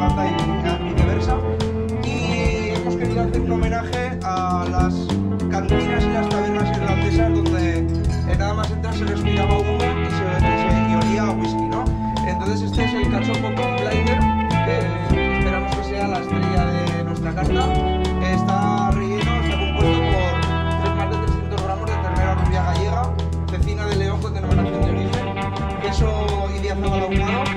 Irlanda y viceversa. Y hemos querido hacer un homenaje a las cantinas y las tabernas irlandesas donde nada más entrar se respiraba humo y olía a whisky, ¿no? Entonces este es el cachopo con Blinder, que esperamos que sea la estrella de nuestra carta. Está relleno, está compuesto por más de 300 gramos de ternera rubia gallega, cecina de León con denominación de origen, queso Idiazábal ahumado,